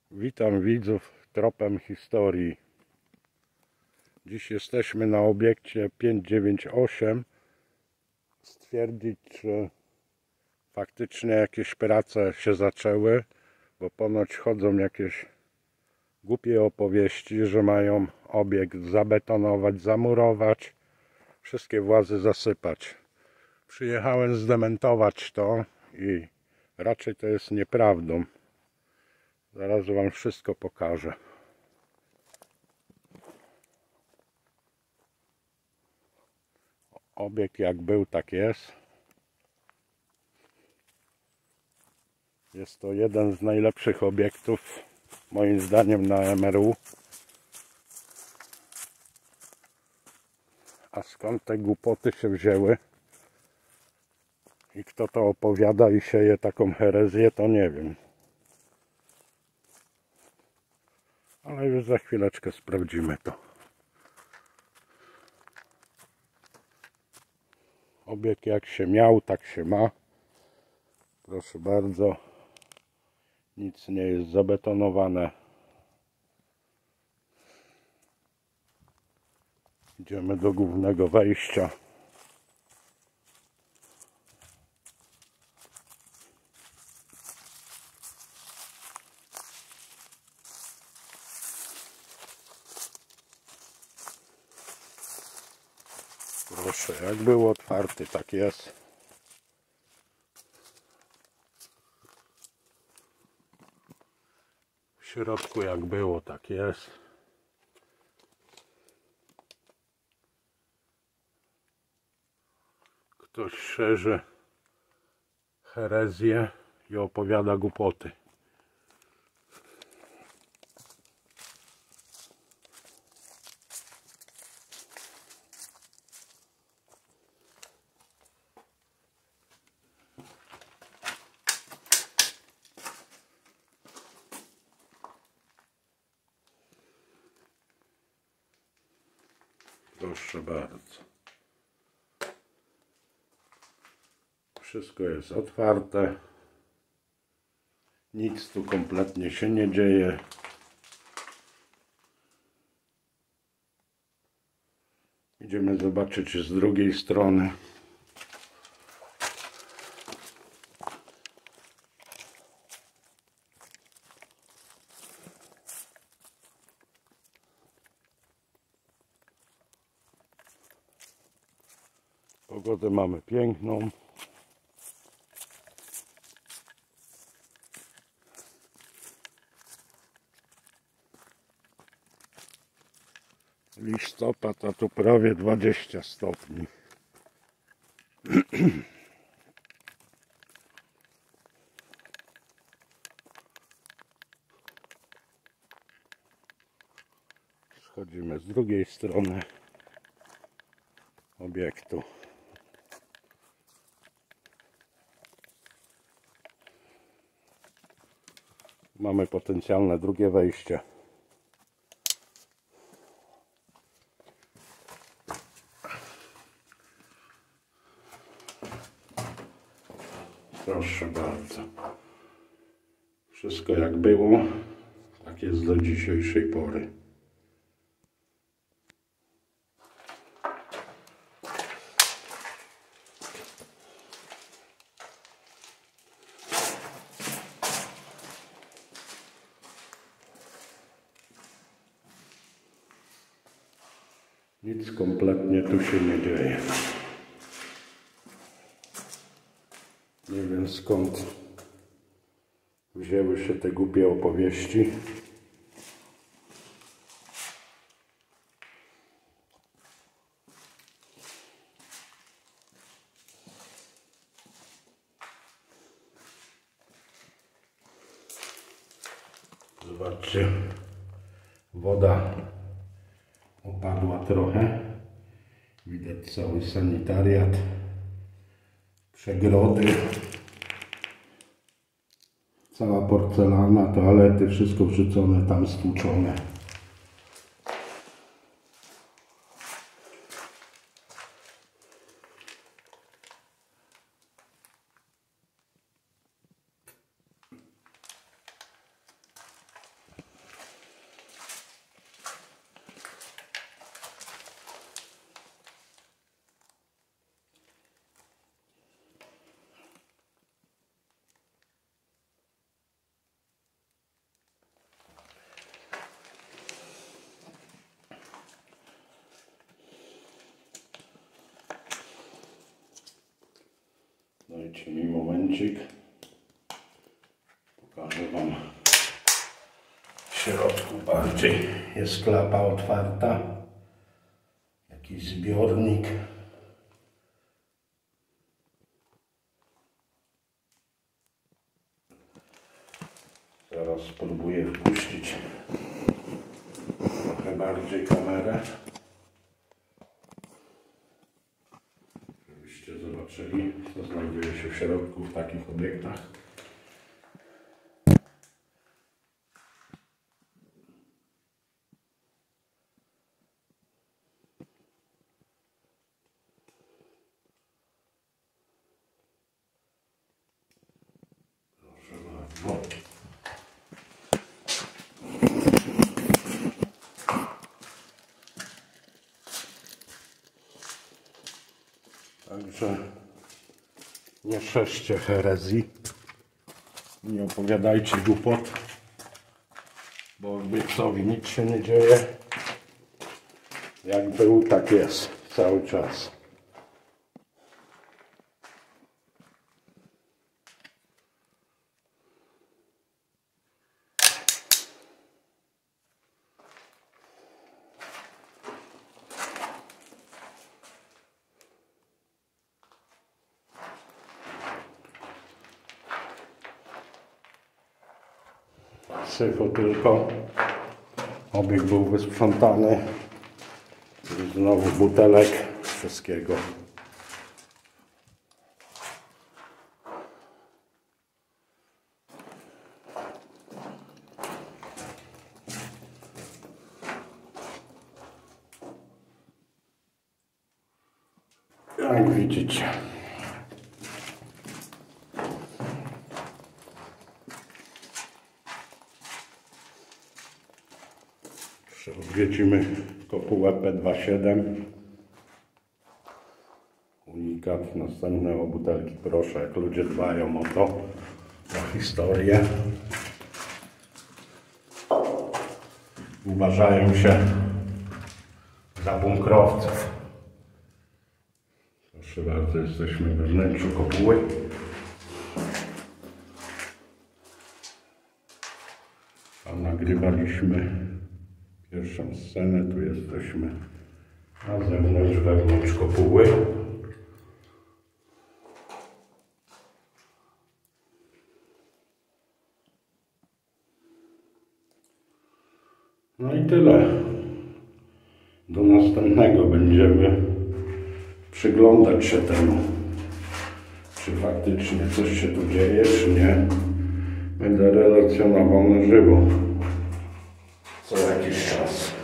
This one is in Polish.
Witam widzów tropem historii. Dziś jesteśmy na obiekcie 598. Stwierdzić, czy faktycznie jakieś prace się zaczęły, bo ponoć chodzą jakieś głupie opowieści, że mają obiekt zabetonować, zamurować, wszystkie włazy zasypać. Przyjechałem zdementować to i raczej to jest nieprawdą. Zaraz wam wszystko pokażę. Obiekt jak był, tak jest. Jest to jeden z najlepszych obiektów, moim zdaniem, na MRU. A skąd te głupoty się wzięły i kto to opowiada i sieje taką herezję, to nie wiem. Ale już za chwileczkę sprawdzimy to. Obiekt jak się miał, tak się ma. Proszę bardzo. Nic nie jest zabetonowane. Idziemy do głównego wejścia. Proszę, jak był otwarty, tak jest. W środku jak było, tak jest. Ktoś szerzy herezję i opowiada głupoty. Proszę bardzo. Wszystko jest otwarte. Nic tu kompletnie się nie dzieje. Idziemy zobaczyć z drugiej strony. Pogodę mamy piękną. Listopad, a tu prawie 20 stopni. Schodzimy z drugiej strony obiektu. Mamy potencjalne drugie wejście. Proszę bardzo. Wszystko jak było, tak jest do dzisiejszej pory. Nic kompletnie tu się nie dzieje. Nie wiem skąd wzięły się te głupie opowieści. Zobaczcie, woda opadła trochę. Widać cały sanitariat, przegrody, cała porcelana, toalety, wszystko wrzucone tam, stłuczone. Dajcie mi momencik. Pokażę Wam w środku bardziej. Jest klapa otwarta. Jakiś zbiornik. Zaraz spróbuję wpuścić trochę bardziej kamerę, żebyście zobaczyli, co znajduje się w środku w takich obiektach. Proszę bardzo. Także nie szerzcie herezji, nie opowiadajcie głupot, bo obiektowi nic się nie dzieje. Jak był, tak jest cały czas. Syfu tylko. Obiekt był wysprzątany. I znowu butelek. Wszystkiego. Jak widzicie. Odwiedzimy kopułę P27. Unikat. Następne o butelki, proszę, jak ludzie dbają o to, o historię. Uważają się za bunkrowców. Proszę bardzo, jesteśmy we wnętrzu kopuły. Tam nagrywaliśmy pierwszą scenę, tu jesteśmy na zewnątrz, wewnątrz kopuły. No i tyle. Do następnego będziemy przyglądać się temu, czy faktycznie coś się tu dzieje, czy nie. Będę relacjonował na żywo co jakiś czas.